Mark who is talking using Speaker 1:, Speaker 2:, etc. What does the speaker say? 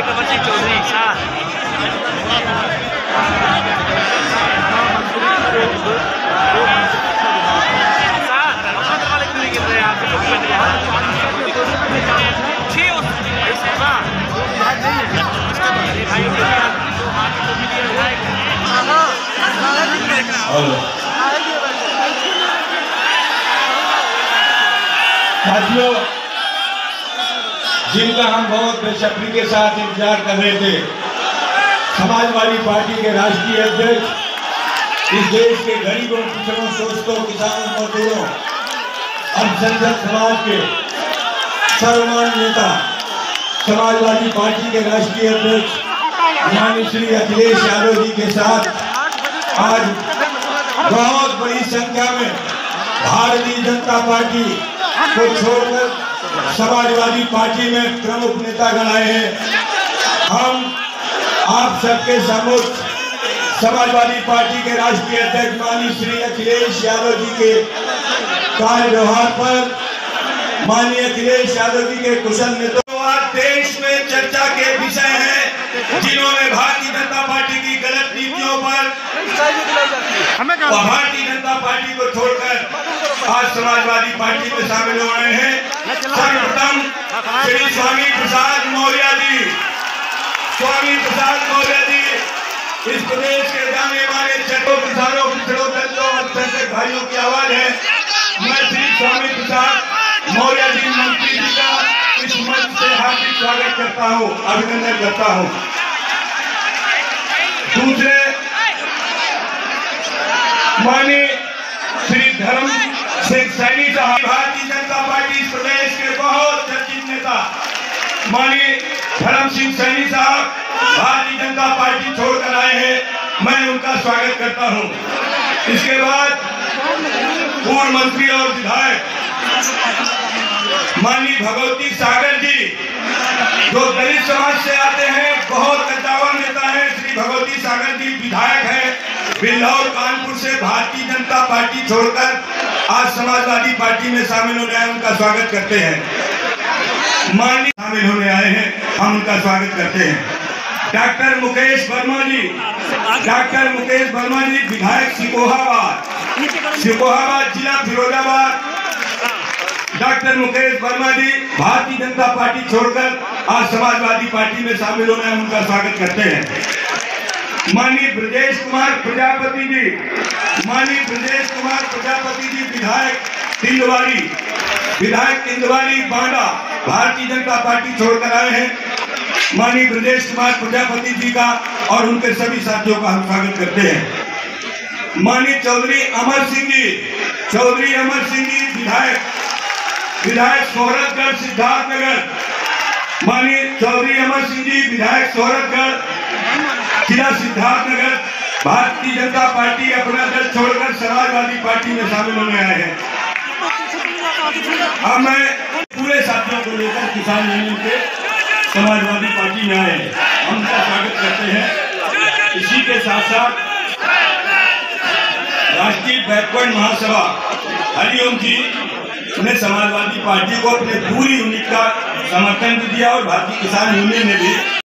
Speaker 1: साथियों, जिनका हम बहुत बेसब्री के साथ इंतजार कर रहे थे, समाजवादी पार्टी के राष्ट्रीय अध्यक्ष, इस देश के गरीबों, पिछड़ों, शोषितों, किसानों, मजदूरों, अल्पसंख्यक समाज के सर्वमान्य नेता, समाजवादी पार्टी के राष्ट्रीय अध्यक्ष माननीय श्री अखिलेश यादव जी के साथ आज बहुत बड़ी संख्या में भारतीय जनता पार्टी को छोड़कर समाजवादी पार्टी में प्रमुख नेतागण आए हैं। हम आप सबके सम्मुख समाजवादी पार्टी के राष्ट्रीय अध्यक्ष माननीय श्री अखिलेश यादव जी के कार्य व्यवहार पर, माननीय अखिलेश यादव जी के कुशल नेतृत्व देश में चर्चा के विषय है, जिन्होंने भारतीय जनता पार्टी की गलत नीतियों पर भारतीय जनता पार्टी को छोड़कर आज समाजवादी पार्टी में शामिल हो रहे हैं। सर्वप्रथम श्री स्वामी प्रसाद मौर्य जी, स्वामी प्रसाद मौर्य जी इस प्रदेश के जाने माने छठों किसानों, पिछड़ों, दलितों, अल्पसंख्यक भाइयों की आवाज है। मैं श्री स्वामी प्रसाद मौर्य जी मंत्री जी का इस मंच से हार्दिक स्वागत करता हूँ, अभिनंदन करता हूँ। दूसरे माननीय श्री धर्म सिंह सैनी साहब, भारतीय जनता पार्टी इस प्रदेश के बहुत चर्चित नेता माननीय धर्म सिंह सैनी साहब भारतीय जनता पार्टी छोड़कर आए हैं, मैं उनका स्वागत करता हूं। इसके बाद पूर्व मंत्री और विधायक माननीय भगवती सागर जी, जो दलित समाज से आते हैं, बहुत कद्दावर नेता है। श्री भगवती सागर जी विधायक है, बिल्हौर कानपुर से भारतीय जनता पार्टी छोड़कर आज समाजवादी पार्टी में शामिल होने आए, उनका स्वागत करते हैं। माननीय शामिल होने आए हैं, हम उनका स्वागत करते हैं। डॉक्टर मुकेश वर्मा जी, डॉक्टर मुकेश वर्मा जी विधायक सिकोहाबाद, सिकोहाबाद जिला फिरोजाबाद, डॉक्टर मुकेश वर्मा जी भारतीय जनता पार्टी छोड़कर आज समाजवादी पार्टी में शामिल होने हम उनका स्वागत करते हैं। माननीय ब्रजेश कुमार प्रजापति जी, माननीय ब्रजेश कुमार प्रजापति जी विधायक तिंदवारी, विधायक तिंदवारी बांदा भारतीय जनता पार्टी छोड़कर आए हैं। माननीय ब्रजेश कुमार प्रजापति जी का और उनके सभी साथियों का हम स्वागत करते हैं। माननीय चौधरी अमर सिंह जी, चौधरी अमर सिंह जी विधायक, विधायक सोहरतगढ़ सिद्धार्थनगर, माननीय चौधरी अमर सिंह जी विधायक सोहरतगढ़ जिला सिद्धार्थनगर, भारतीय जनता पार्टी अपना दल छोड़कर समाजवादी पार्टी में शामिल होने आए हैं। अब मैं पूरे साथियों को लेकर किसान यूनियन के समाजवादी पार्टी में आए हैं, हम उनका स्वागत करते हैं। इसी के साथ साथ राष्ट्रीय बैकवर्ड महासभा हरिओम जी ने समाजवादी पार्टी को अपने पूरी यूनिट का समर्थन भी दिया और भारतीय किसान यूनियन ने भी